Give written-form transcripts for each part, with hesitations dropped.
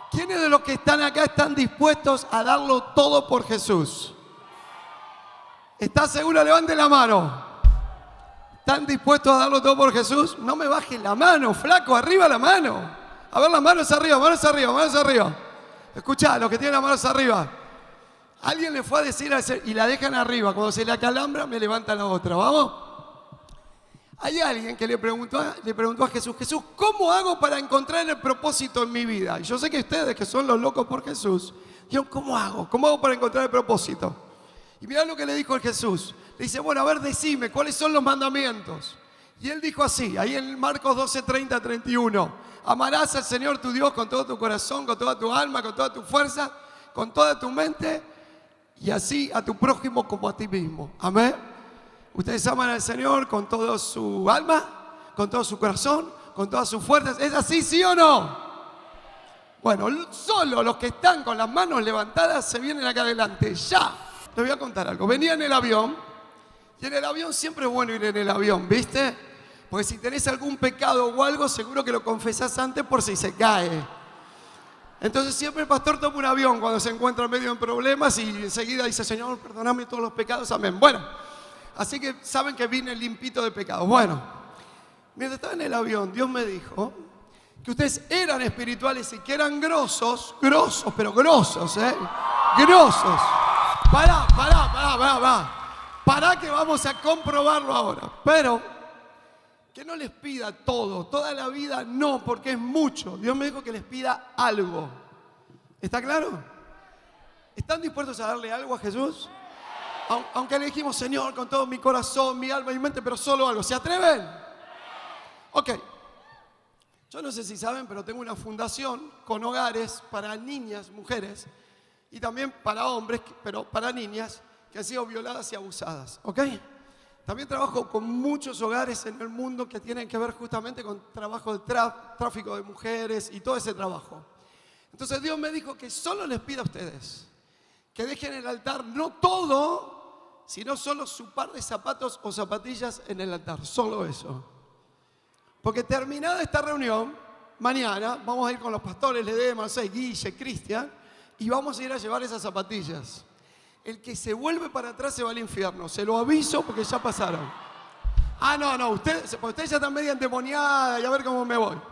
¿Quiénes de los que están acá están dispuestos a darlo todo por Jesús? ¿Estás seguro? Levante la mano. ¿Están dispuestos a darlo todo por Jesús? No me bajen la mano, flaco, arriba la mano. A ver, las manos arriba, manos arriba, manos arriba. Escuchá, los que tienen las manos arriba. Alguien le fue a decir y la dejan arriba. Cuando se le acalambra, me levanta la otra. ¿Vamos? Hay alguien que le preguntó a Jesús, Jesús, ¿cómo hago para encontrar el propósito en mi vida? Y yo sé que ustedes, que son los locos por Jesús, dijeron, ¿cómo hago? ¿Cómo hago para encontrar el propósito? Y mirá lo que le dijo el Jesús. Le dice, bueno, a ver, decime, ¿cuáles son los mandamientos? Y él dijo así, ahí en Marcos 12, 30, 31. Amarás al Señor tu Dios con todo tu corazón, con toda tu alma, con toda tu fuerza, con toda tu mente, y así a tu prójimo como a ti mismo. Amén. Ustedes aman al Señor con toda su alma, con todo su corazón, con todas sus fuerzas. ¿Es así, sí o no? Bueno, solo los que están con las manos levantadas se vienen acá adelante. Ya. Les voy a contar algo. Venía en el avión, y en el avión siempre es bueno ir en el avión, ¿viste? Porque si tenés algún pecado o algo, seguro que lo confesás antes por si se cae. Entonces siempre el pastor toma un avión cuando se encuentra medio en problemas y enseguida dice, Señor, perdóname todos los pecados, amén. Bueno, así que saben que vine limpito de pecados. Bueno, mientras estaba en el avión, Dios me dijo que ustedes eran espirituales y que eran grosos, pero grosos, grosos. Pará que vamos a comprobarlo ahora. Pero que no les pida todo, toda la vida no, porque es mucho. Dios me dijo que les pida algo. ¿Está claro? ¿Están dispuestos a darle algo a Jesús? Aunque le dijimos, Señor, con todo mi corazón, mi alma y mi mente, pero solo algo. ¿Se atreven? Ok. Yo no sé si saben, pero tengo una fundación con hogares para niñas, mujeres, y también para hombres, pero para niñas que han sido violadas y abusadas. ¿Ok? También trabajo con muchos hogares en el mundo que tienen que ver justamente con trabajo de tráfico de mujeres y todo ese trabajo. Entonces Dios me dijo que solo les pido a ustedes que dejen el altar, no todo, sino solo su par de zapatos o zapatillas en el altar, solo eso. Porque terminada esta reunión, mañana vamos a ir con los pastores Ledema, Guille, Cristian, y vamos a ir a llevar esas zapatillas. El que se vuelve para atrás se va al infierno. Se lo aviso porque ya pasaron. Ah, no, ustedes ya están medio endemoniadas y a ver cómo me voy.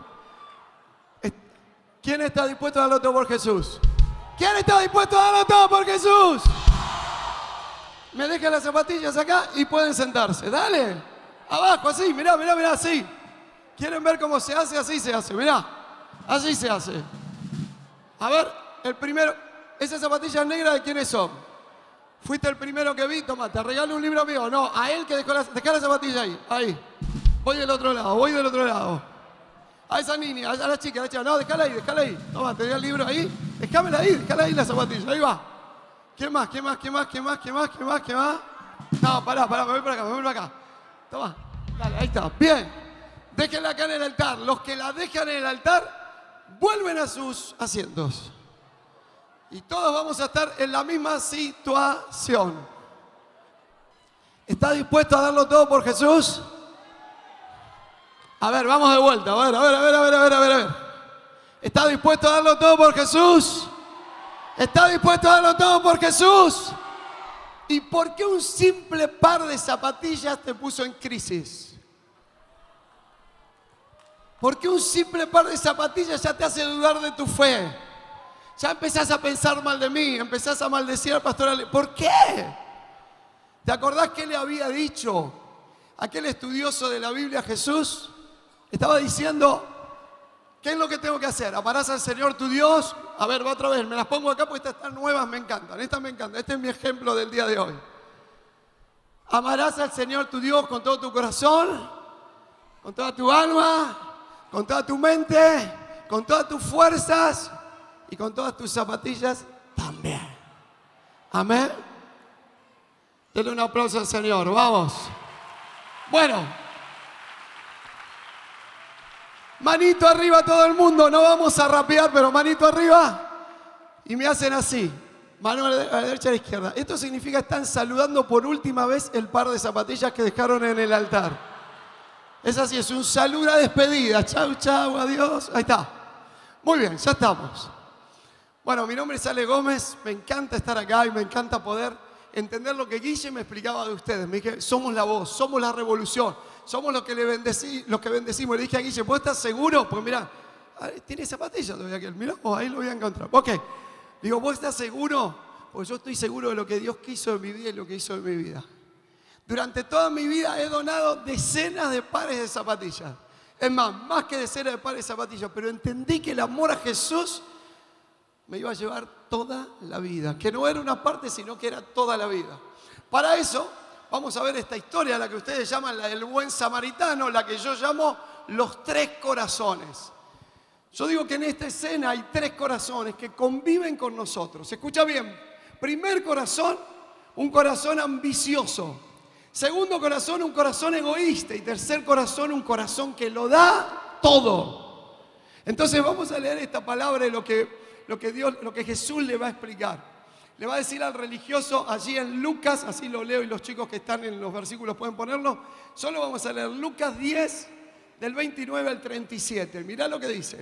¿Quién está dispuesto a darlo todo por Jesús? ¿Quién está dispuesto a darlo todo por Jesús? Me dejan las zapatillas acá y pueden sentarse. Dale. Abajo, así, mirá, así. ¿Quieren ver cómo se hace? Así se hace, mirá. Así se hace. A ver, el primero. ¿Esas zapatillas negras de quiénes son? Fuiste el primero que vi, toma, te regalo un libro mío. No, a él que dejá la zapatilla ahí. Voy del otro lado. A esa niña, a la chica, no, déjala ahí. Toma, te doy el libro ahí. Déjala ahí la zapatilla, ahí va. ¿Qué más? No, pará, me voy para acá. Toma, dale, ahí está, bien. Déjenla acá en el altar. Los que la dejan en el altar, vuelven a sus asientos. Y todos vamos a estar en la misma situación. ¿Está dispuesto a darlo todo por Jesús? A ver, vamos de vuelta. A ver. ¿Está dispuesto a darlo todo por Jesús? ¿Está dispuesto a darlo todo por Jesús? ¿Y por qué un simple par de zapatillas te puso en crisis? ¿Por qué un simple par de zapatillas ya te hace dudar de tu fe? Ya empezás a pensar mal de mí, empezás a maldecir al pastor Ale. ¿Por qué? ¿Te acordás qué le había dicho aquel estudioso de la Biblia, Jesús? Estaba diciendo, ¿qué es lo que tengo que hacer? ¿Amarás al Señor tu Dios? A ver, va otra vez, me las pongo acá porque estas están nuevas, me encantan. Estas me encantan, este es mi ejemplo del día de hoy. Amarás al Señor tu Dios con todo tu corazón, con toda tu alma, con toda tu mente, con todas tus fuerzas y con todas tus zapatillas también. Amén. Denle un aplauso al Señor, vamos. Bueno, manito arriba todo el mundo, no vamos a rapear, pero manito arriba. Y me hacen así, mano a la derecha y a la izquierda. Esto significa que están saludando por última vez el par de zapatillas que dejaron en el altar. Es así, es un saludo a despedida. Chau, adiós. Ahí está. Muy bien, ya estamos. Bueno, mi nombre es Ale Gómez, me encanta estar acá y me encanta poder entender lo que Guille me explicaba de ustedes. Me dije, somos la voz, somos la revolución, somos los que bendecimos. Le dije a Guille, ¿vos estás seguro? Pues mirá, tiene zapatillas todavía aquel, mirá, ahí lo voy a encontrar. Ok, digo, ¿vos estás seguro? Pues yo estoy seguro de lo que Dios quiso en mi vida y lo que hizo en mi vida. Durante toda mi vida he donado decenas de pares de zapatillas. Es más que decenas de pares de zapatillas, pero entendí que el amor a Jesús me iba a llevar toda la vida, que no era una parte, sino que era toda la vida. Para eso, vamos a ver esta historia, la que ustedes llaman la del buen samaritano, la que yo llamo los tres corazones. Yo digo que en esta escena hay tres corazones que conviven con nosotros. ¿Se escucha bien? Primer corazón, un corazón ambicioso. Segundo corazón, un corazón egoísta. Y tercer corazón, un corazón que lo da todo. Entonces vamos a leer esta palabra y lo que Jesús le va a explicar. Le va a decir al religioso allí en Lucas, así lo leo y los chicos que están en los versículos pueden ponerlo. Solo vamos a leer Lucas 10, del 29 al 37. Mirá lo que dice.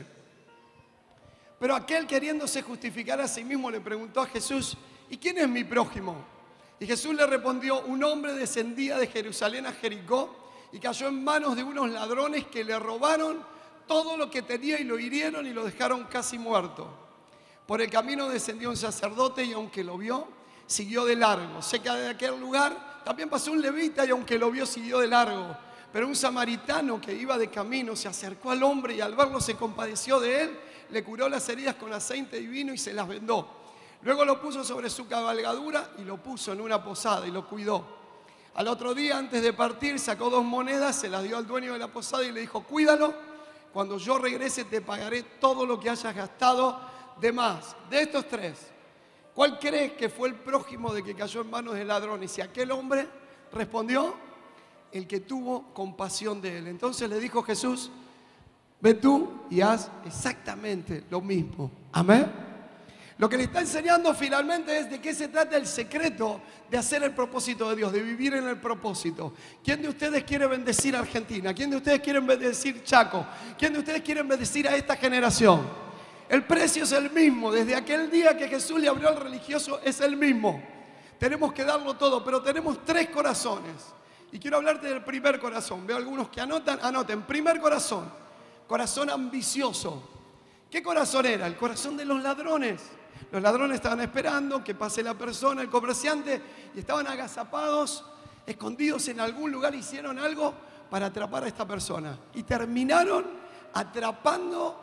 Pero aquel, queriéndose justificar a sí mismo, le preguntó a Jesús, ¿y quién es mi prójimo? Y Jesús le respondió, un hombre descendía de Jerusalén a Jericó y cayó en manos de unos ladrones que le robaron todo lo que tenía y lo hirieron y lo dejaron casi muerto. Por el camino descendió un sacerdote y aunque lo vio, siguió de largo. Cerca de aquel lugar también pasó un levita y aunque lo vio, siguió de largo. Pero un samaritano que iba de camino se acercó al hombre y al verlo se compadeció de él, le curó las heridas con aceite y vino y se las vendó. Luego lo puso sobre su cabalgadura y lo puso en una posada y lo cuidó. Al otro día, antes de partir, sacó 2 monedas, se las dio al dueño de la posada y le dijo, cuídalo, cuando yo regrese te pagaré todo lo que hayas gastado de más. De estos 3, ¿cuál crees que fue el prójimo de que cayó en manos de ladrones? Y aquel hombre respondió, el que tuvo compasión de él. Entonces le dijo Jesús, ve tú y haz exactamente lo mismo. Amén. Lo que le está enseñando finalmente es de qué se trata el secreto de hacer el propósito de Dios, de vivir en el propósito. ¿Quién de ustedes quiere bendecir a Argentina? ¿Quién de ustedes quiere bendecir Chaco? ¿Quién de ustedes quiere bendecir a esta generación? El precio es el mismo. Desde aquel día que Jesús le abrió al religioso es el mismo. Tenemos que darlo todo, pero tenemos 3 corazones. Y quiero hablarte del primer corazón. Veo algunos que anotan. Anoten. Primer corazón. Corazón ambicioso. ¿Qué corazón era? El corazón de los ladrones. Los ladrones estaban esperando que pase la persona, el comerciante, y estaban agazapados, escondidos en algún lugar, hicieron algo para atrapar a esta persona. Y terminaron atrapando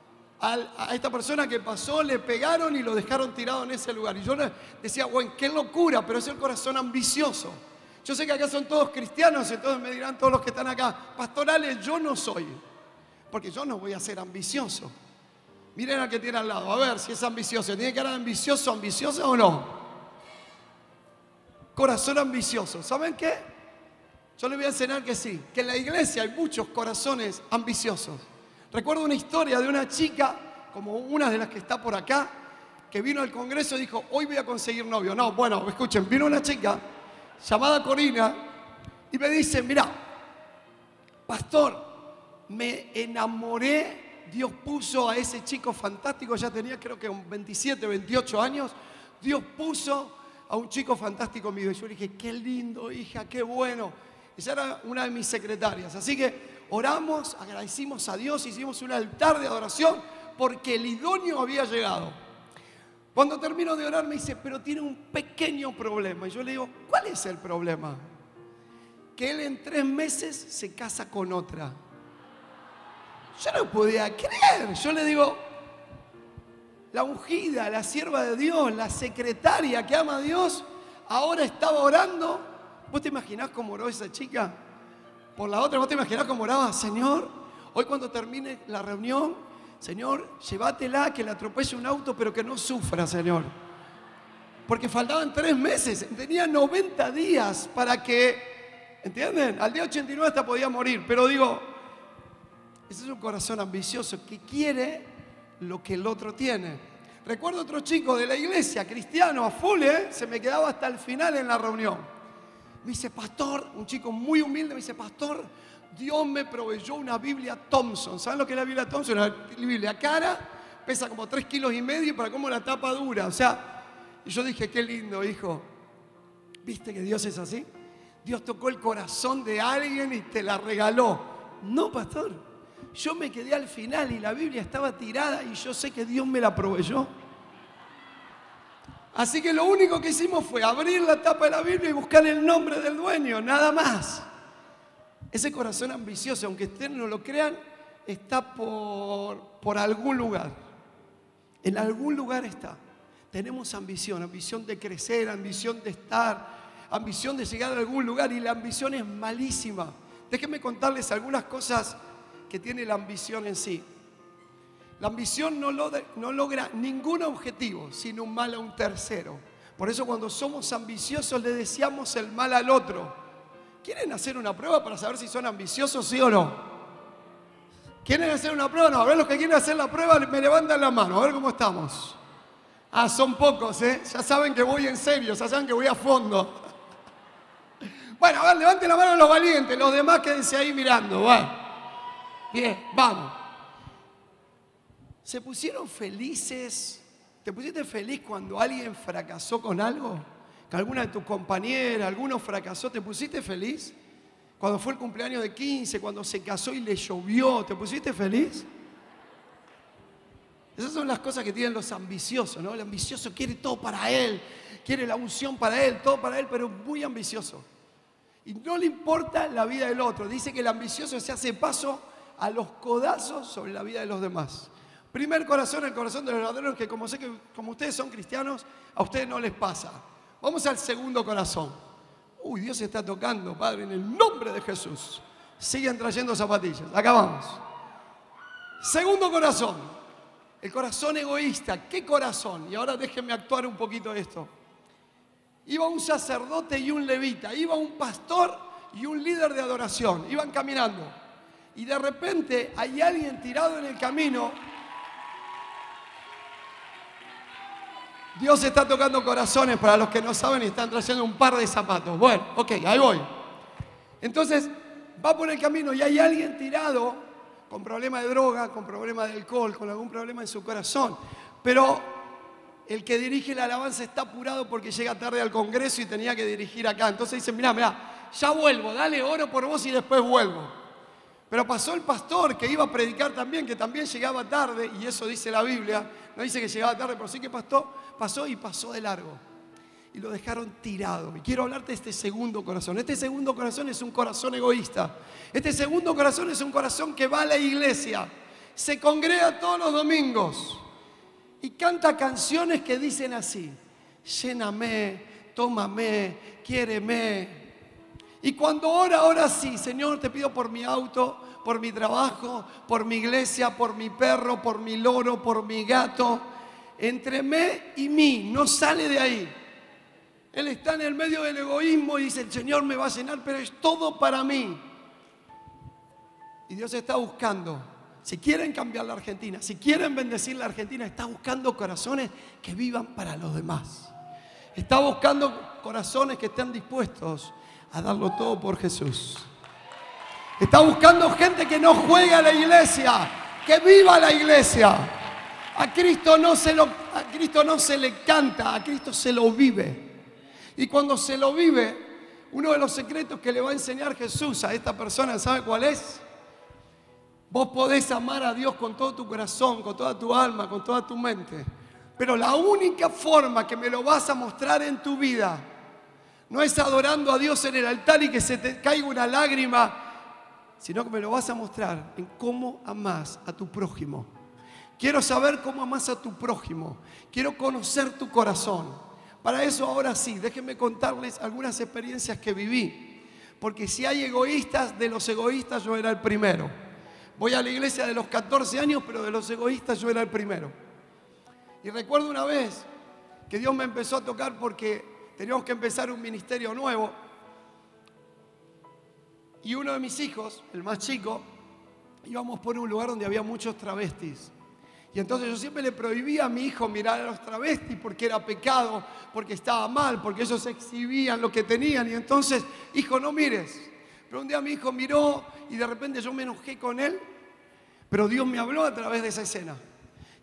a esta persona que pasó, le pegaron y lo dejaron tirado en ese lugar. Y yo decía, bueno, qué locura, pero es el corazón ambicioso. Yo sé que acá son todos cristianos, entonces me dirán todos los que están acá, pastorales, yo no soy, porque yo no voy a ser ambicioso. Miren al que tiene al lado, a ver si es ambicioso. ¿Tiene cara de ambicioso, ambiciosa o no? Corazón ambicioso. ¿Saben qué? Yo les voy a enseñar que sí, que en la iglesia hay muchos corazones ambiciosos. Recuerdo una historia de una chica, como una de las que está por acá, que vino al congreso y dijo, hoy voy a conseguir novio. No, bueno, escuchen, vino una chica llamada Corina y me dice, mira, pastor, me enamoré. Dios puso a ese chico fantástico, ya tenía creo que 27, 28 años. Dios puso a un chico fantástico en mi vida. Y yo le dije, qué lindo, hija, qué bueno. Esa era una de mis secretarias. Así que oramos, agradecimos a Dios, hicimos un altar de adoración porque el idóneo había llegado. Cuando termino de orar me dice, pero tiene un pequeño problema. Y yo le digo, ¿cuál es el problema? Que él en 3 meses se casa con otra. Yo no podía creer. Yo le digo, la ungida, la sierva de Dios, la secretaria que ama a Dios, ahora estaba orando. ¿Vos te imaginás cómo oró esa chica? Por la otra, ¿vos te imaginás cómo oraba? Señor, hoy cuando termine la reunión, Señor, llévatela, que la atropelle un auto, pero que no sufra, Señor. Porque faltaban 3 meses, tenía 90 días para que, ¿entienden? Al día 89 hasta podía morir, pero digo, ese es un corazón ambicioso que quiere lo que el otro tiene. Recuerdo otro chico de la iglesia, cristiano, a full, se me quedaba hasta el final en la reunión. Me dice, pastor, un chico muy humilde, me dice, pastor, Dios me proveyó una Biblia Thompson. ¿Saben lo que es la Biblia Thompson? Una Biblia cara, pesa como 3,5 kilos y para cómo la tapa dura. O sea, y yo dije, qué lindo, hijo. ¿Viste que Dios es así? Dios tocó el corazón de alguien y te la regaló. No, pastor. Yo me quedé al final y la Biblia estaba tirada y yo sé que Dios me la proveyó. Así que lo único que hicimos fue abrir la tapa de la Biblia y buscar el nombre del dueño, nada más. Ese corazón ambicioso, aunque ustedes no lo crean, está por algún lugar. En algún lugar está. Tenemos ambición, ambición de crecer, ambición de estar, ambición de llegar a algún lugar y la ambición es malísima. Déjenme contarles algunas cosas que tiene la ambición en sí. La ambición no logra ningún objetivo, sino un mal a un tercero. Por eso cuando somos ambiciosos le deseamos el mal al otro. ¿Quieren hacer una prueba para saber si son ambiciosos, sí o no? ¿Quieren hacer una prueba? No, a ver, los que quieren hacer la prueba me levantan la mano, a ver cómo estamos. Ah, son pocos, ¿eh? Ya saben que voy en serio, ya saben que voy a fondo. Bueno, a ver, levanten la mano los valientes, los demás quédense ahí mirando, va. Bien, vamos. ¿Se pusieron felices? ¿Te pusiste feliz cuando alguien fracasó con algo? ¿Que alguna de tus compañeras, alguno fracasó? ¿Te pusiste feliz? Cuando fue el cumpleaños de 15, cuando se casó y le llovió, ¿te pusiste feliz? Esas son las cosas que tienen los ambiciosos, ¿no? El ambicioso quiere todo para él, quiere la unción para él, todo para él, pero muy ambicioso. Y no le importa la vida del otro. Dice que el ambicioso se hace paso a los codazos sobre la vida de los demás. Primer corazón, el corazón de los ladrones, que como sé que como ustedes son cristianos, a ustedes no les pasa. Vamos al segundo corazón. Uy, Dios está tocando, Padre, en el nombre de Jesús. Sigan trayendo zapatillas. Acá vamos. Segundo corazón, el corazón egoísta. ¿Qué corazón? Y ahora déjenme actuar un poquito de esto. Iba un sacerdote y un levita, iba un pastor y un líder de adoración. Iban caminando. Y de repente hay alguien tirado en el camino. Dios está tocando corazones para los que no saben y están trayendo un par de zapatos. Bueno, ok, ahí voy. Entonces, va por el camino y hay alguien tirado con problema de droga, con problema de alcohol, con algún problema en su corazón. Pero el que dirige la alabanza está apurado porque llega tarde al congreso y tenía que dirigir acá. Entonces dice, mirá, ya vuelvo, dale, oro por vos y después vuelvo. Pero pasó el pastor que iba a predicar también, que también llegaba tarde, y eso dice la Biblia, no dice que llegaba tarde, pero sí que pasó y pasó de largo. Y lo dejaron tirado. Y quiero hablarte de este segundo corazón. Este segundo corazón es un corazón egoísta. Este segundo corazón es un corazón que va a la iglesia, se congrega todos los domingos y canta canciones que dicen así: lléname, tómame, quiéreme. Y cuando ora sí, Señor, te pido por mi auto, por mi trabajo, por mi iglesia, por mi perro, por mi loro, por mi gato. Entre me y mí, no sale de ahí. Él está en el medio del egoísmo y dice, el Señor me va a llenar, pero es todo para mí. Y Dios está buscando, si quieren cambiar la Argentina, si quieren bendecir la Argentina, está buscando corazones que vivan para los demás. Está buscando corazones que estén dispuestos a darlo todo por Jesús. Está buscando gente que no juegue a la iglesia, que viva la iglesia. A Cristo no se le canta, a Cristo se lo vive. Y cuando se lo vive, uno de los secretos que le va a enseñar Jesús a esta persona, ¿sabe cuál es? Vos podés amar a Dios con todo tu corazón, con toda tu alma, con toda tu mente. Pero la única forma que me lo vas a mostrar en tu vida no es adorando a Dios en el altar y que se te caiga una lágrima, sino que me lo vas a mostrar en cómo amás a tu prójimo. Quiero saber cómo amás a tu prójimo. Quiero conocer tu corazón. Para eso ahora sí, déjenme contarles algunas experiencias que viví. Porque si hay egoístas, de los egoístas yo era el primero. Voy a la iglesia de los 14 años, pero de los egoístas yo era el primero. Y recuerdo una vez que Dios me empezó a tocar porque teníamos que empezar un ministerio nuevo. Y uno de mis hijos, el más chico, íbamos por un lugar donde había muchos travestis. Y entonces yo siempre le prohibía a mi hijo mirar a los travestis porque era pecado, porque estaba mal, porque ellos exhibían lo que tenían. Y entonces, hijo, no mires. Pero un día mi hijo miró y de repente yo me enojé con él, pero Dios me habló a través de esa escena.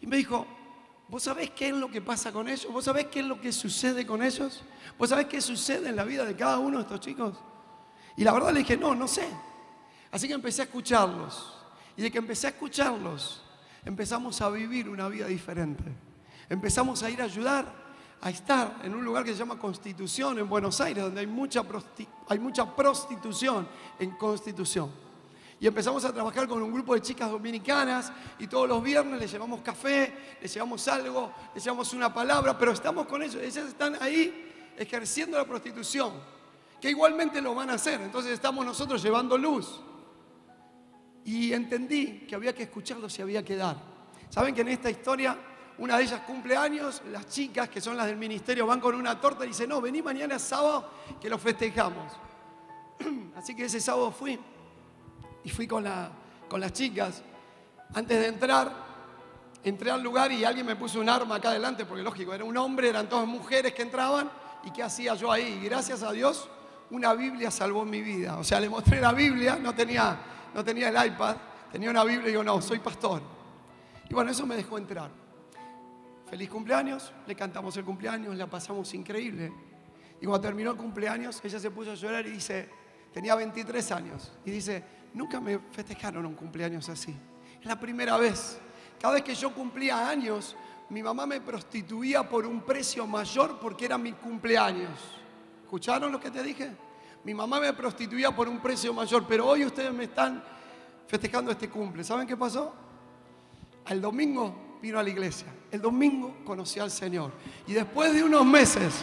Y me dijo, ¿vos sabés qué es lo que pasa con ellos? ¿Vos sabés qué es lo que sucede con ellos? ¿Vos sabés qué sucede en la vida de cada uno de estos chicos? Y la verdad le dije, no sé. Así que empecé a escucharlos. Y de que empecé a escucharlos, empezamos a vivir una vida diferente. Empezamos a ir a ayudar, a estar en un lugar que se llama Constitución, en Buenos Aires, donde hay mucha prostitución en Constitución. Y empezamos a trabajar con un grupo de chicas dominicanas y todos los viernes les llevamos café, les llevamos algo, les llevamos una palabra, pero estamos con ellos. Ellas están ahí ejerciendo la prostitución, que igualmente lo van a hacer. Entonces estamos nosotros llevando luz. Y entendí que había que escucharlos y había que dar. ¿Saben que en esta historia una de ellas cumple años? Las chicas, que son las del ministerio, van con una torta y dicen, no, vení mañana sábado que lo festejamos. Así que ese sábado fui. Y fui con las chicas. Antes de entrar, entré al lugar y alguien me puso un arma acá adelante, porque lógico, era un hombre, eran todas mujeres que entraban. ¿Y qué hacía yo ahí? Y gracias a Dios, una Biblia salvó mi vida. O sea, le mostré la Biblia, no tenía el iPad, tenía una Biblia y digo, no, soy pastor. Y bueno, eso me dejó entrar. Feliz cumpleaños, le cantamos el cumpleaños, la pasamos increíble. Y cuando terminó el cumpleaños, ella se puso a llorar y dice, tenía 23 años, y dice, nunca me festejaron un cumpleaños así. Es la primera vez. Cada vez que yo cumplía años, mi mamá me prostituía por un precio mayor porque era mi cumpleaños. ¿Escucharon lo que te dije? Mi mamá me prostituía por un precio mayor, pero hoy ustedes me están festejando este cumple. ¿Saben qué pasó? El domingo vino a la iglesia. El domingo conoció al Señor. Y después de unos meses,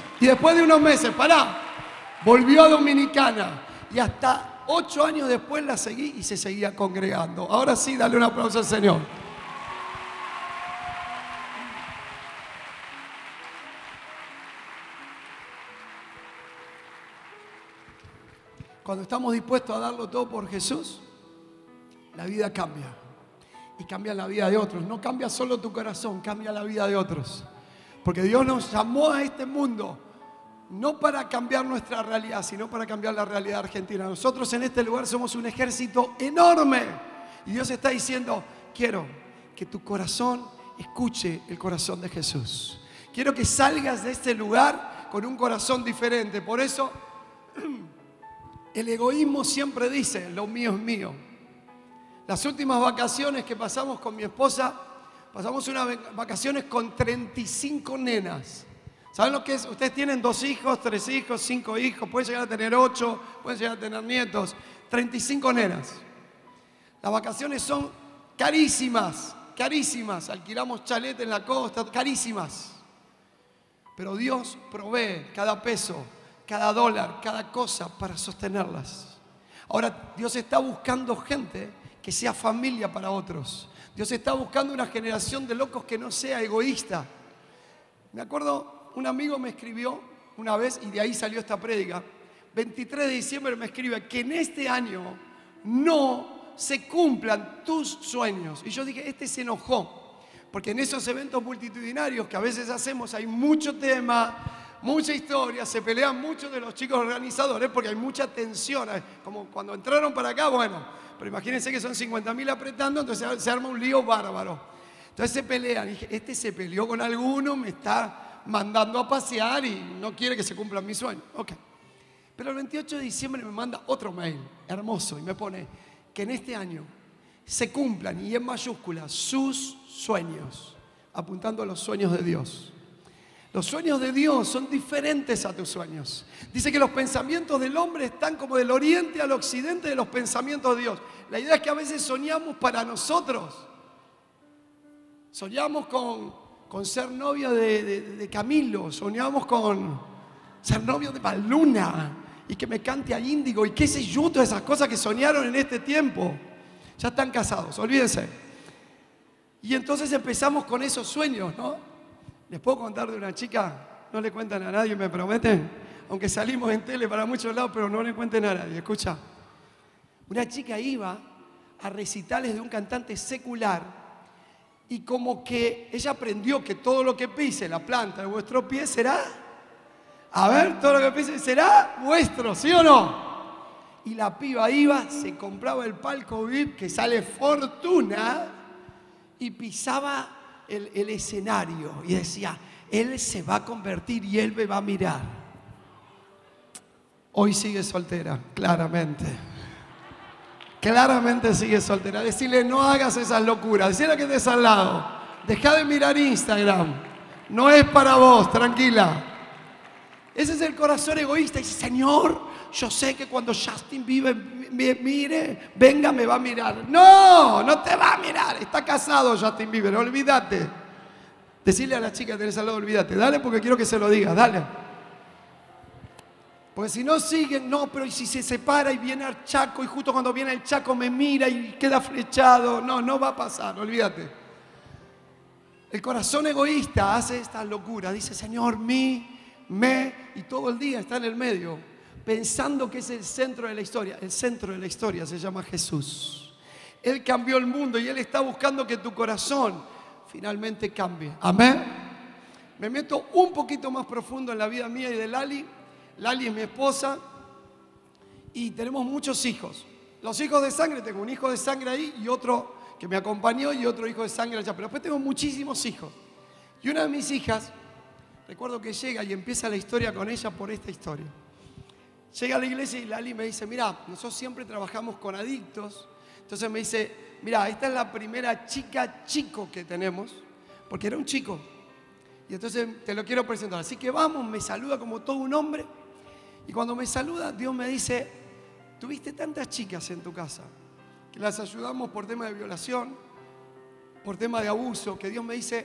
volvió a Dominicana. Y hasta 8 años después la seguí y se seguía congregando. Ahora sí, dale un aplauso al Señor. Cuando estamos dispuestos a darlo todo por Jesús, la vida cambia. Y cambia la vida de otros. No cambia solo tu corazón, cambia la vida de otros. Porque Dios nos llamó a este mundo no para cambiar nuestra realidad, sino para cambiar la realidad argentina. Nosotros en este lugar somos un ejército enorme. Y Dios está diciendo, quiero que tu corazón escuche el corazón de Jesús. Quiero que salgas de este lugar con un corazón diferente. Por eso, el egoísmo siempre dice, lo mío es mío. Las últimas vacaciones que pasamos con mi esposa, pasamos unas vacaciones con 35 nenas. ¿Saben lo que es? Ustedes tienen 2 hijos, 3 hijos, 5 hijos, pueden llegar a tener 8, pueden llegar a tener nietos. 35 nenas. Las vacaciones son carísimas, carísimas. Alquilamos chalet en la costa, carísimas. Pero Dios provee cada peso, cada dólar, cada cosa para sostenerlas. Ahora, Dios está buscando gente que sea familia para otros. Dios está buscando una generación de locos que no sea egoísta. Me acuerdo, un amigo me escribió una vez y de ahí salió esta prédica. 23 de diciembre me escribe que en este año no se cumplan tus sueños. Y yo dije, este se enojó. Porque en esos eventos multitudinarios que a veces hacemos hay mucho tema, mucha historia, se pelean muchos de los chicos organizadores porque hay mucha tensión. Como cuando entraron para acá, bueno, pero imagínense que son 50.000 apretando, entonces se arma un lío bárbaro. Entonces se pelean. Y dije, este se peleó con alguno, me está mandando a pasear y no quiere que se cumplan mis sueños. Ok. Pero el 28 de diciembre me manda otro mail hermoso y me pone que en este año se cumplan, y en mayúsculas, sus sueños, apuntando a los sueños de Dios. Los sueños de Dios son diferentes a tus sueños. Dice que los pensamientos del hombre están como del oriente al occidente de los pensamientos de Dios. La idea es que a veces soñamos para nosotros. Soñamos con ser novio de Camilo, soñamos con ser novio de Baluna y que me cante a Índigo y qué sé yo, todas esas cosas que soñaron en este tiempo. Ya están casados, olvídense. Y entonces empezamos con esos sueños, ¿no? Les puedo contar de una chica, no le cuentan a nadie, me prometen, aunque salimos en tele para muchos lados, pero no le cuenten a nadie. Escucha, una chica iba a recitales de un cantante secular y como que ella aprendió que todo lo que pise la planta de vuestro pie será, a ver, todo lo que pise será vuestro, ¿sí o no? Y la piba iba, se compraba el palco VIP que sale fortuna y pisaba el escenario y decía, Él se va a convertir y Él me va a mirar. Hoy sigue soltera, claramente. Claramente sigue soltera. Decirle, no hagas esas locuras. Decirle que estés al lado. Deja de mirar Instagram. No es para vos, tranquila. Ese es el corazón egoísta. Dice, Señor, yo sé que cuando Justin Bieber me mire, venga, me va a mirar. No, no te va a mirar. Está casado Justin Bieber, olvídate. Decirle a la chica que tenés al lado, olvídate. Dale porque quiero que se lo digas, dale. Porque si no siguen, no, pero si se separa y viene el Chaco y justo cuando viene el Chaco me mira y queda flechado. No, no va a pasar, olvídate. El corazón egoísta hace esta locura. Dice, Señor, me, y todo el día está en el medio, pensando que es el centro de la historia. El centro de la historia se llama Jesús. Él cambió el mundo y Él está buscando que tu corazón finalmente cambie. Amén. Me meto un poquito más profundo en la vida mía y de Lali. Lali es mi esposa y tenemos muchos hijos. Los hijos de sangre, tengo un hijo de sangre ahí y otro que me acompañó y otro hijo de sangre allá. Pero después tengo muchísimos hijos. Y una de mis hijas, recuerdo que llega y empieza la historia con ella por esta historia. Llega a la iglesia y Lali me dice, mira, nosotros siempre trabajamos con adictos. Entonces me dice, mira, esta es la primera chico que tenemos, porque era un chico. Y entonces te lo quiero presentar. Así que vamos, me saluda como todo un hombre. Y cuando me saluda, Dios me dice, tuviste tantas chicas en tu casa, que las ayudamos por tema de violación, por tema de abuso, que Dios me dice,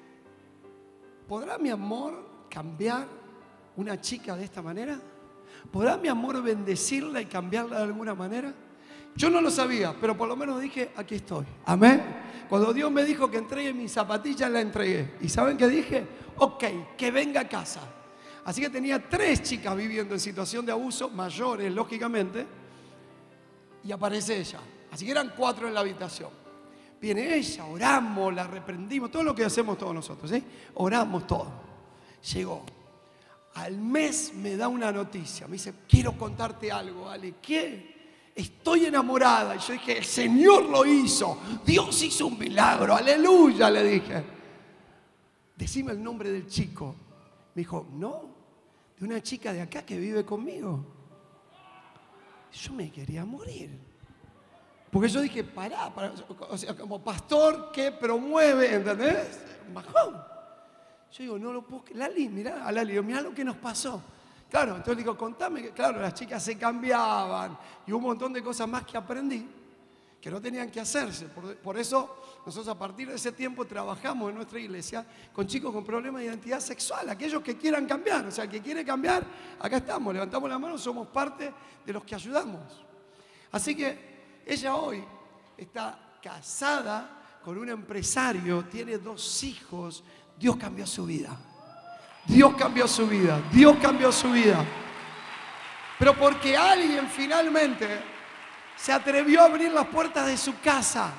¿podrá mi amor cambiar una chica de esta manera? ¿Podrá mi amor bendecirla y cambiarla de alguna manera? Yo no lo sabía, pero por lo menos dije, aquí estoy. Amén. Cuando Dios me dijo que entregue mis zapatillas, la entregué. ¿Y saben qué dije? Ok, que venga a casa. Así que tenía 3 chicas viviendo en situación de abuso, mayores, lógicamente, y aparece ella. Así que eran 4 en la habitación. Viene ella, oramos, la reprendimos, todo lo que hacemos todos nosotros, ¿sí? Oramos todo. Llegó. Al mes me da una noticia, me dice, quiero contarte algo, Ale. ¿Qué? Estoy enamorada. Y yo dije, el Señor lo hizo. Dios hizo un milagro. Aleluya, le dije. Decime el nombre del chico. Me dijo, no, de una chica de acá que vive conmigo. Yo me quería morir. Porque yo dije, pará, o sea, como pastor que promueve, ¿entendés? Bajón. Yo digo, no lo puedo. Lali, mirá a Lali, mirá lo que nos pasó. Claro, entonces digo, contame, que claro, las chicas se cambiaban y hubo un montón de cosas más que aprendí que no tenían que hacerse. Por eso nosotros a partir de ese tiempo trabajamos en nuestra iglesia con chicos con problemas de identidad sexual, aquellos que quieran cambiar. O sea, el que quiere cambiar, acá estamos, levantamos la mano, somos parte de los que ayudamos. Así que ella hoy está casada con un empresario, tiene 2 hijos, Dios cambió su vida. Dios cambió su vida, Dios cambió su vida. Pero porque alguien finalmente se atrevió a abrir las puertas de su casa.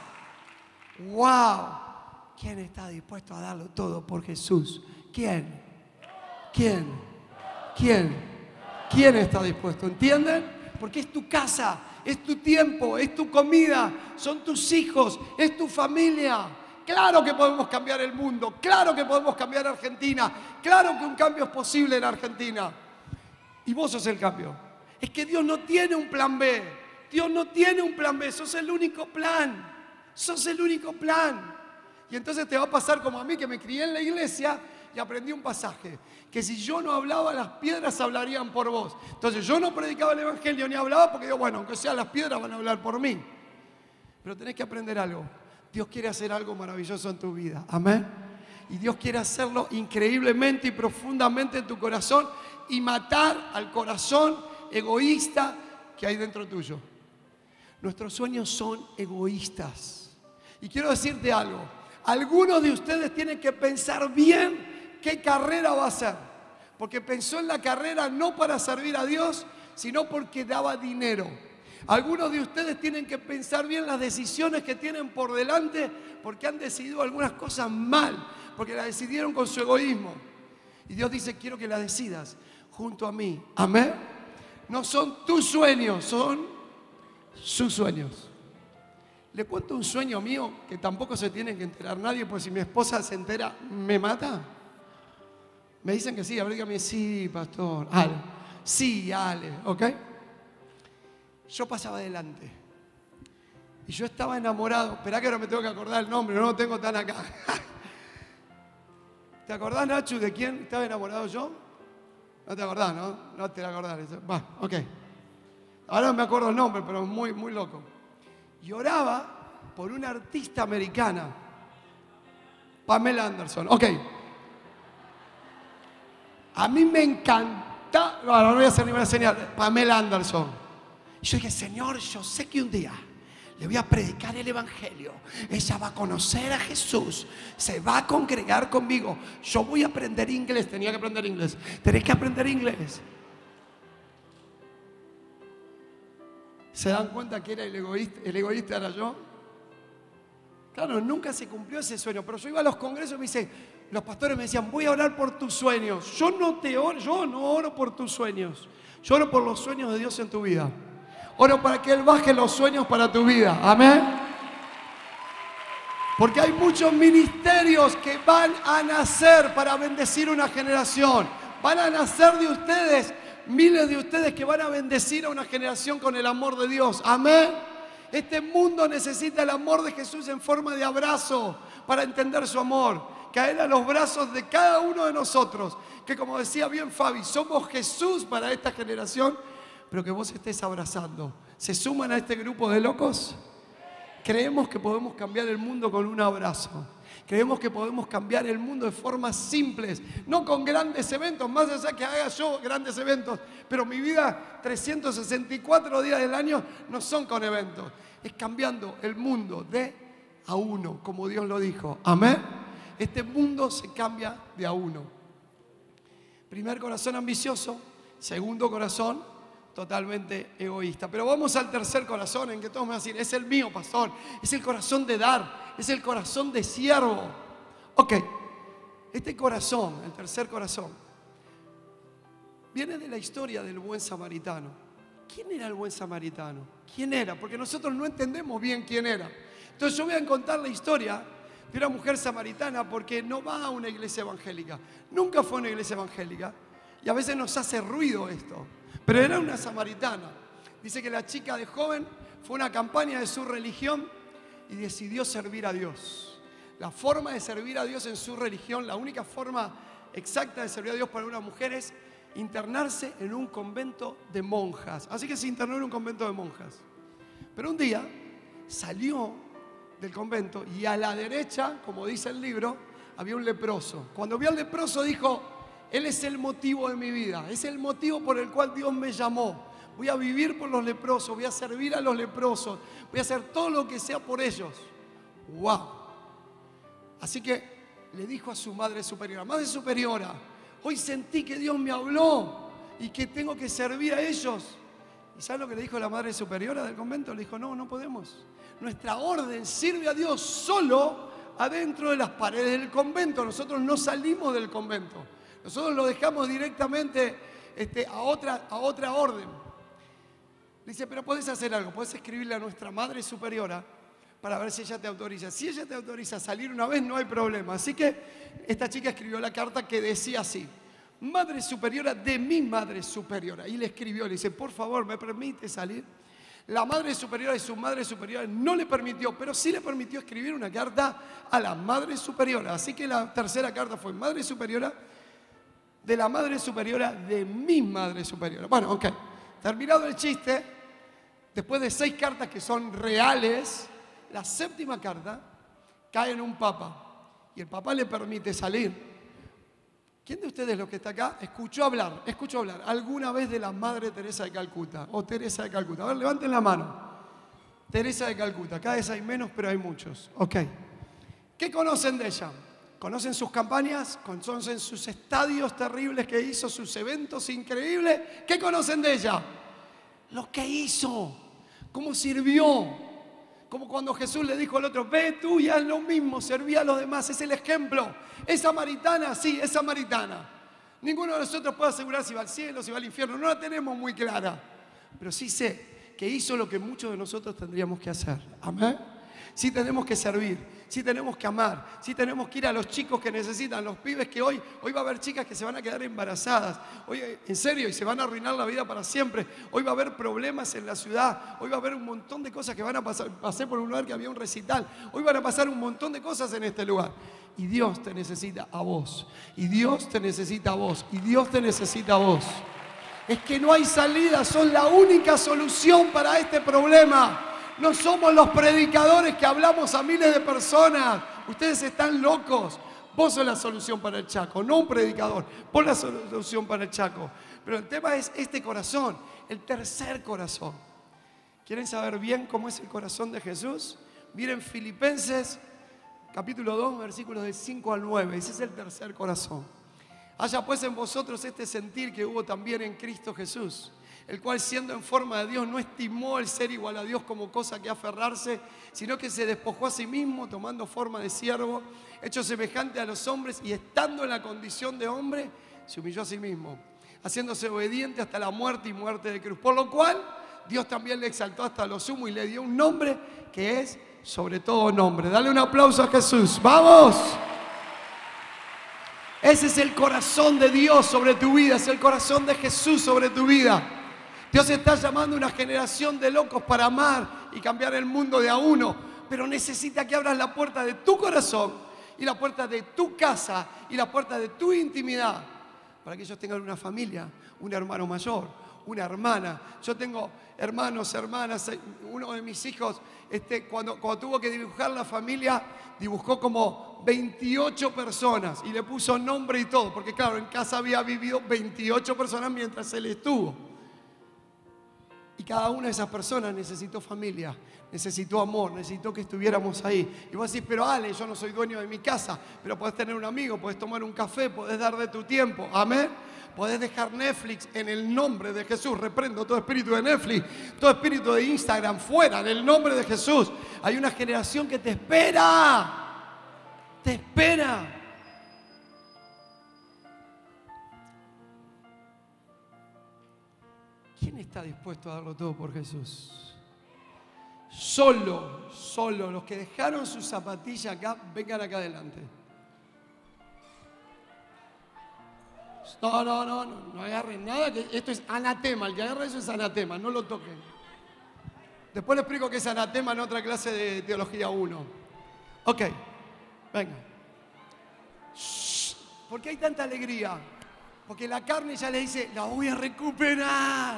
¡Wow! ¿Quién está dispuesto a darlo todo por Jesús? ¿Quién? ¿Quién? ¿Quién? ¿Quién está dispuesto? ¿Entienden? Porque es tu casa, es tu tiempo, es tu comida, son tus hijos, es tu familia. Claro que podemos cambiar el mundo, claro que podemos cambiar Argentina, claro que un cambio es posible en Argentina. Y vos sos el cambio. Es que Dios no tiene un plan B, Dios no tiene un plan B, sos el único plan, sos el único plan. Y entonces te va a pasar como a mí, que me crié en la iglesia y aprendí un pasaje, que si yo no hablaba, las piedras hablarían por vos. Entonces yo no predicaba el evangelio ni hablaba porque digo, bueno, aunque sea las piedras van a hablar por mí. Pero tenés que aprender algo. Dios quiere hacer algo maravilloso en tu vida. Amén. Y Dios quiere hacerlo increíblemente y profundamente en tu corazón y matar al corazón egoísta que hay dentro tuyo. Nuestros sueños son egoístas. Y quiero decirte algo. Algunos de ustedes tienen que pensar bien qué carrera va a hacer. Porque pensó en la carrera no para servir a Dios, sino porque daba dinero. Algunos de ustedes tienen que pensar bien las decisiones que tienen por delante porque han decidido algunas cosas mal, porque las decidieron con su egoísmo. Y Dios dice, quiero que las decidas junto a mí. Amén. No son tus sueños, son sus sueños. Le cuento un sueño mío que tampoco se tiene que enterar nadie, pues si mi esposa se entera, ¿me mata? Me dicen que sí, a ver, dígame, sí, pastor. Ale. Sí, Ale, ¿ok? Yo pasaba adelante. Y yo estaba enamorado. Esperá que ahora me tengo que acordar el nombre, no lo tengo tan acá. ¿Te acordás, Nacho, de quién estaba enamorado yo? No te acordás, ¿no? No te acordás. Va, ok. Ahora no me acuerdo el nombre, pero muy, muy loco. Y oraba por una artista americana, Pamela Anderson. Ok. A mí me encanta, no voy a hacer ninguna señal, Pamela Anderson. Y yo dije, Señor, yo sé que un día le voy a predicar el evangelio. Ella va a conocer a Jesús, se va a congregar conmigo. Yo voy a aprender inglés, tenía que aprender inglés. Tenés que aprender inglés. ¿Se dan cuenta que era el egoísta era yo? Claro, nunca se cumplió ese sueño, pero yo iba a los congresos y me dice, los pastores me decían, voy a orar por tus sueños. Yo no oro por tus sueños. Yo oro por los sueños de Dios en tu vida. Oro para que Él baje los sueños para tu vida. Amén. Porque hay muchos ministerios que van a nacer para bendecir una generación. Van a nacer de ustedes, miles de ustedes que van a bendecir a una generación con el amor de Dios. Amén. Este mundo necesita el amor de Jesús en forma de abrazo para entender su amor. Caer a los brazos de cada uno de nosotros. Que como decía bien Fabi, somos Jesús para esta generación, pero que vos estés abrazando. ¿Se suman a este grupo de locos? Creemos que podemos cambiar el mundo con un abrazo. Creemos que podemos cambiar el mundo de formas simples, no con grandes eventos, más allá que haga yo grandes eventos, pero mi vida 364 días del año no son con eventos, es cambiando el mundo de a uno, como Dios lo dijo. Amén. Este mundo se cambia de a uno. Primer corazón ambicioso, segundo corazón totalmente egoísta. Pero vamos al tercer corazón, en que todos me van a decir, es el mío, pastor, es el corazón de dar, es el corazón de siervo. Ok, este corazón, el tercer corazón, viene de la historia del buen samaritano. ¿Quién era el buen samaritano? ¿Quién era? Porque nosotros no entendemos bien quién era. Entonces yo voy a contar la historia de una mujer samaritana porque no va a una iglesia evangélica. Nunca fue a una iglesia evangélica y a veces nos hace ruido esto. Pero era una samaritana. Dice que la chica de joven fue una campaña de su religión y decidió servir a Dios. La forma de servir a Dios en su religión, la única forma exacta de servir a Dios para una mujer es internarse en un convento de monjas. Así que se internó en un convento de monjas. Pero un día salió del convento y a la derecha, como dice el libro, había un leproso. Cuando vio al leproso dijo, Él es el motivo de mi vida, es el motivo por el cual Dios me llamó. Voy a vivir por los leprosos, voy a servir a los leprosos, voy a hacer todo lo que sea por ellos. ¡Wow! Así que le dijo a su madre superiora, madre superiora, hoy sentí que Dios me habló y que tengo que servir a ellos. ¿Y sabe lo que le dijo la madre superiora del convento? Le dijo, no podemos. Nuestra orden sirve a Dios solo adentro de las paredes del convento. Nosotros no salimos del convento. Nosotros lo dejamos directamente a otra orden. Dice, pero podés hacer algo, podés escribirle a nuestra madre superiora para ver si ella te autoriza. Si ella te autoriza a salir una vez, no hay problema. Así que esta chica escribió la carta que decía así, madre superiora de mi madre superiora. Y le escribió, le dice, por favor, ¿me permite salir? La madre superiora de su madre superiora no le permitió, pero sí le permitió escribir una carta a la madre superiora. Así que la tercera carta fue madre superiora de la madre superiora de mi madre superiora. Bueno, ok. Terminado el chiste, después de 6 cartas que son reales, la séptima carta cae en un papa. Y el papa le permite salir. ¿Quién de ustedes, los que está acá, escuchó hablar alguna vez de la Madre Teresa de Calcuta? O Teresa de Calcuta. A ver, levanten la mano. Teresa de Calcuta. Cada vez hay menos, pero hay muchos. Ok. ¿Qué conocen de ella? ¿Conocen sus campañas? ¿Conocen sus estadios terribles que hizo? ¿Sus eventos increíbles? ¿Qué conocen de ella? Lo que hizo. ¿Cómo sirvió? Como cuando Jesús le dijo al otro, ve tú y haz lo mismo, serví a los demás. Es el ejemplo. ¿Es samaritana? Sí, es samaritana. Ninguno de nosotros puede asegurar si va al cielo, si va al infierno. No la tenemos muy clara. Pero sí sé que hizo lo que muchos de nosotros tendríamos que hacer. Amén. sí tenemos que servir, sí tenemos que amar, sí tenemos que ir a los chicos que necesitan, los pibes que hoy va a haber chicas que se van a quedar embarazadas, hoy en serio, y se van a arruinar la vida para siempre, hoy va a haber problemas en la ciudad, hoy va a haber un montón de cosas que van a pasar. Pasé por un lugar que había un recital, hoy van a pasar un montón de cosas en este lugar. Y Dios te necesita a vos, y Dios te necesita a vos, y Dios te necesita a vos. Es que no hay salida, son la única solución para este problema. No somos los predicadores que hablamos a miles de personas. Ustedes están locos. Vos sos la solución para el Chaco, no un predicador. Vos la solución para el Chaco. Pero el tema es este corazón, el tercer corazón. ¿Quieren saber bien cómo es el corazón de Jesús? Miren Filipenses, capítulo 2, versículos del 5 al 9. Ese es el tercer corazón. Haya pues en vosotros este sentir que hubo también en Cristo Jesús, el cual siendo en forma de Dios no estimó el ser igual a Dios como cosa que aferrarse, sino que se despojó a sí mismo tomando forma de siervo, hecho semejante a los hombres y estando en la condición de hombre, se humilló a sí mismo, haciéndose obediente hasta la muerte y muerte de cruz. Por lo cual Dios también le exaltó hasta lo sumo y le dio un nombre que es sobre todo nombre. Dale un aplauso a Jesús. ¡Vamos! Ese es el corazón de Dios sobre tu vida, es el corazón de Jesús sobre tu vida. Dios está llamando a una generación de locos para amar y cambiar el mundo de a uno, pero necesita que abras la puerta de tu corazón y la puerta de tu casa y la puerta de tu intimidad para que ellos tengan una familia, un hermano mayor, una hermana. Yo tengo hermanos, hermanas. Uno de mis hijos, cuando tuvo que dibujar la familia, dibujó como 28 personas y le puso nombre y todo, porque claro, en casa había vivido 28 personas mientras él estuvo. Y cada una de esas personas necesitó familia, necesitó amor, necesitó que estuviéramos ahí. Y vos decís, pero Ale, yo no soy dueño de mi casa, pero podés tener un amigo, podés tomar un café, podés dar de tu tiempo. Amén. Podés dejar Netflix en el nombre de Jesús. Reprendo todo espíritu de Netflix, todo espíritu de Instagram, fuera, en el nombre de Jesús. Hay una generación que te espera. Te espera. ¿Quién está dispuesto a darlo todo por Jesús? Solo los que dejaron su zapatilla acá, vengan acá adelante. No agarren nada, que esto es anatema. El que agarra eso es anatema, no lo toquen. Después les explico qué es anatema en otra clase de Teología 1. Ok, venga. ¿Por qué hay tanta alegría? Porque la carne ya le dice, la voy a recuperar.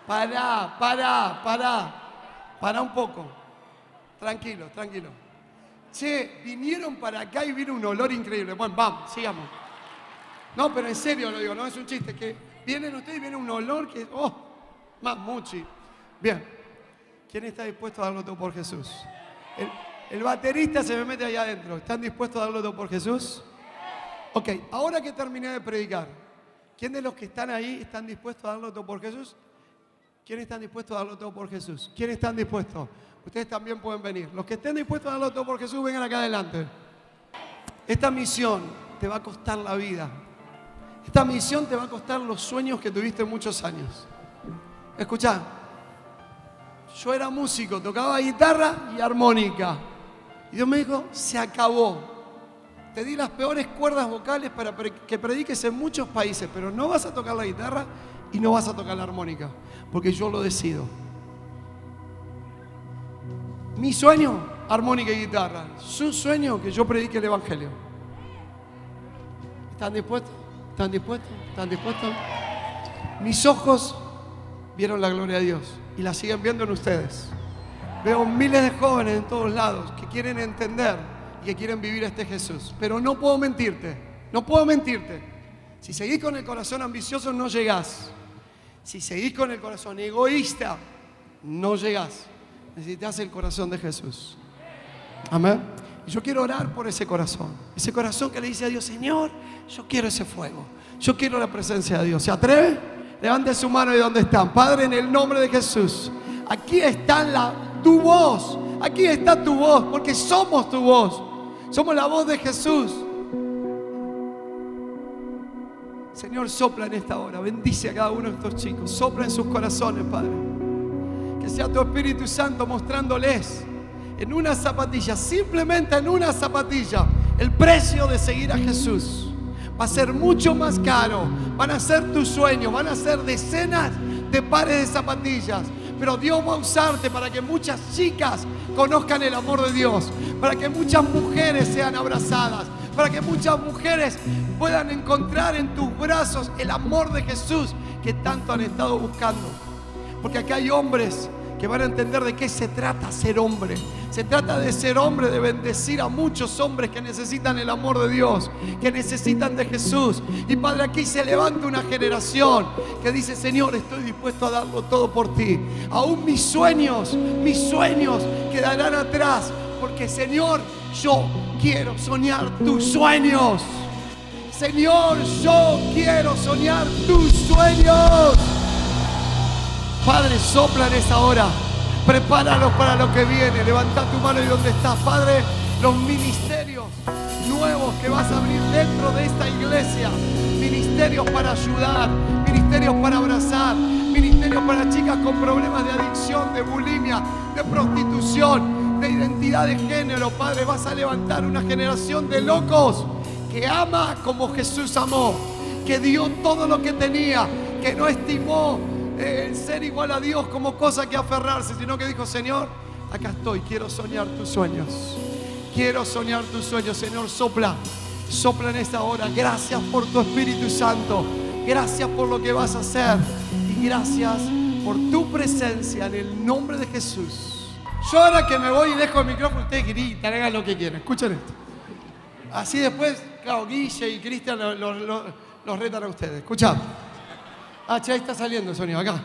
Pará un poco. Tranquilo. Che, vinieron para acá y vino un olor increíble. Bueno, vamos, sigamos. No, pero en serio lo digo, no es un chiste. Que vienen ustedes y viene un olor que... Muchi. Bien. ¿Quién está dispuesto a darlo todo por Jesús? El baterista se me mete allá adentro. ¿Están dispuestos a darlo todo por Jesús? Ok, ahora que terminé de predicar, ¿quién de los que están ahí están dispuestos a darlo todo por Jesús? ¿Quiénes están dispuestos a darlo todo por Jesús? ¿Quiénes están dispuestos? Ustedes también pueden venir. Los que estén dispuestos a darlo todo por Jesús, vengan acá adelante. Esta misión te va a costar la vida. Esta misión te va a costar los sueños que tuviste muchos años. Escuchá, yo era músico, tocaba guitarra y armónica. Y Dios me dijo, se acabó. Te di las peores cuerdas vocales para que prediques en muchos países, pero no vas a tocar la guitarra y no vas a tocar la armónica, porque yo lo decido. Mi sueño, armónica y guitarra. Su sueño, que yo predique el Evangelio. ¿Están dispuestos? ¿Están dispuestos? ¿Están dispuestos? Mis ojos vieron la gloria de Dios y la siguen viendo en ustedes. Veo miles de jóvenes en todos lados que quieren entender y que quieren vivir este Jesús. Pero no puedo mentirte. Si seguís con el corazón ambicioso, no llegás. Si seguís con el corazón egoísta, no llegás. Necesitas el corazón de Jesús. Amén. Y yo quiero orar por ese corazón que le dice a Dios, Señor, yo quiero ese fuego, yo quiero la presencia de Dios. ¿Se atreve? Levante su mano de donde están. Padre, en el nombre de Jesús, aquí está tu voz, aquí está tu voz, porque somos tu voz, somos la voz de Jesús. Señor, sopla en esta hora, bendice a cada uno de estos chicos, sopla en sus corazones, Padre. Que sea tu Espíritu Santo mostrándoles en una zapatilla, simplemente en una zapatilla, el precio de seguir a Jesús va a ser mucho más caro. Van a ser tus sueños, van a ser decenas de pares de zapatillas. Pero Dios va a usarte para que muchas chicas conozcan el amor de Dios, para que muchas mujeres sean abrazadas, para que muchas mujeres puedan encontrar en tus brazos el amor de Jesús que tanto han estado buscando. Porque acá hay hombres que van a entender de qué se trata ser hombre. Se trata de ser hombre, de bendecir a muchos hombres que necesitan el amor de Dios, que necesitan de Jesús. Y Padre, aquí se levanta una generación que dice: Señor, estoy dispuesto a darlo todo por ti. Aún mis sueños quedarán atrás, porque Señor, yo quiero soñar tus sueños. Señor, yo quiero soñar tus sueños. Padre, sopla en esa hora. Prepáralos para lo que viene. Levanta tu mano y donde estás, Padre, los ministerios nuevos que vas a abrir dentro de esta iglesia. Ministerios para ayudar, ministerios para abrazar, ministerios para chicas con problemas de adicción, de bulimia, de prostitución, de identidad de género. Padre, vas a levantar una generación de locos que ama como Jesús amó, que dio todo lo que tenía, que no estimó el ser igual a Dios como cosa que aferrarse, sino que dijo: Señor, acá estoy, quiero soñar tus sueños. Quiero soñar tus sueños. Señor, sopla en esta hora. Gracias por tu Espíritu Santo. Gracias por lo que vas a hacer. Y gracias por tu presencia en el nombre de Jesús. Yo ahora que me voy y dejo el micrófono, ustedes gritan, hagan lo que quieran. Escuchen esto. Así después, claro, Guille y Cristian los retan a ustedes. Escuchad. Ahí está saliendo el sonido, acá.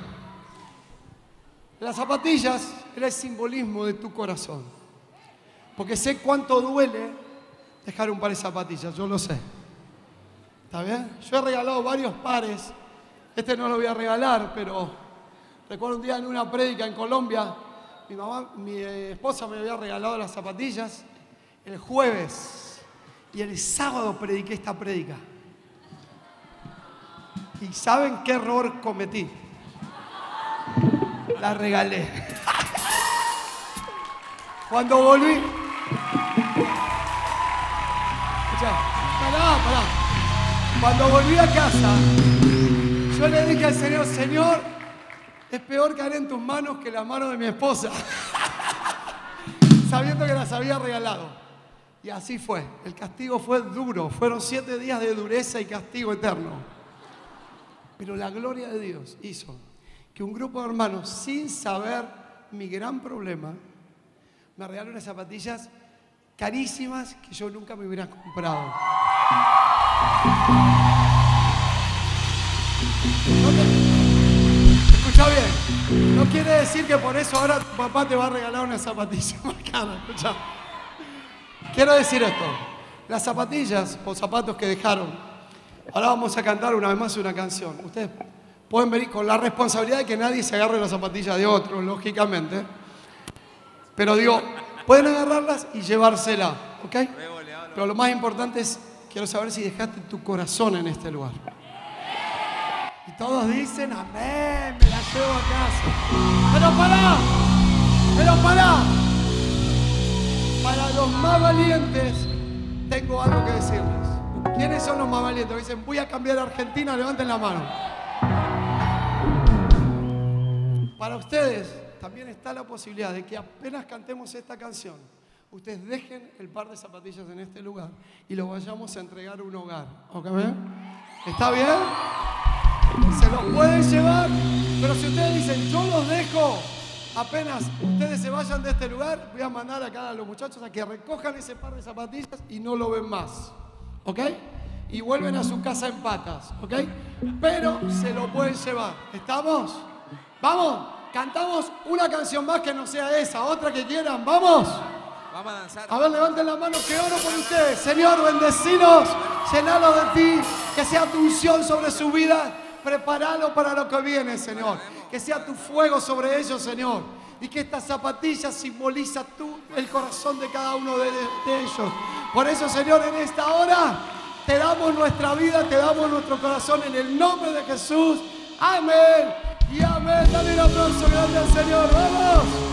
Las zapatillas era el simbolismo de tu corazón. Porque sé cuánto duele dejar un par de zapatillas, yo lo sé. ¿Está bien? Yo he regalado varios pares. Este no lo voy a regalar, pero recuerdo un día en una prédica en Colombia, mi esposa me había regalado las zapatillas el jueves. Y el sábado prediqué esta prédica. ¿Y saben qué error cometí? La regalé. Cuando volví... Escuchá, pará. Cuando volví a casa, yo le dije al Señor: Señor, es peor caer en tus manos que las manos de mi esposa. Sabiendo que las había regalado. Y así fue. El castigo fue duro. Fueron 7 días de dureza y castigo eterno. Pero la gloria de Dios hizo que un grupo de hermanos, sin saber mi gran problema, me regalaron unas zapatillas carísimas que yo nunca me hubiera comprado. Escucha bien, no quiere decir que por eso ahora tu papá te va a regalar una zapatilla más cara. Escucha. Quiero decir esto: las zapatillas o zapatos que dejaron. Ahora vamos a cantar una vez más una canción. Ustedes pueden venir con la responsabilidad de que nadie se agarre la zapatilla de otro, lógicamente. Pero digo, pueden agarrarlas y llevársela, ¿ok? Pero lo más importante es, quiero saber si dejaste tu corazón en este lugar. Y todos dicen: amén, me la llevo a casa. Pero pará. Para los más valientes tengo algo que decirles. ¿Quiénes son los más valientes? Dicen: voy a cambiar a Argentina, levanten la mano. Para ustedes también está la posibilidad de que apenas cantemos esta canción, ustedes dejen el par de zapatillas en este lugar y lo vayamos a entregar a un hogar. ¿Ok? ¿Está bien? Se los pueden llevar, pero si ustedes dicen: yo los dejo, apenas ustedes se vayan de este lugar, voy a mandar acá a los muchachos a que recojan ese par de zapatillas y no lo ven más. ¿Ok? Y vuelven a su casa en patas, ¿ok? Pero se lo pueden llevar. ¿Estamos? ¿Vamos? Cantamos una canción más que no sea esa, otra que quieran. ¿Vamos? Vamos a danzar. A ver, levanten la mano, que oro por ustedes. Señor, bendecinos, llenalos de ti, que sea tu unción sobre su vida. Prepáralo para lo que viene, Señor. Que sea tu fuego sobre ellos, Señor. Y que esta zapatilla simboliza el corazón de cada uno de ellos. Por eso, Señor, en esta hora te damos nuestra vida, te damos nuestro corazón en el nombre de Jesús. Amén y amén. Dale un aplauso grande al Señor. ¡Vamos!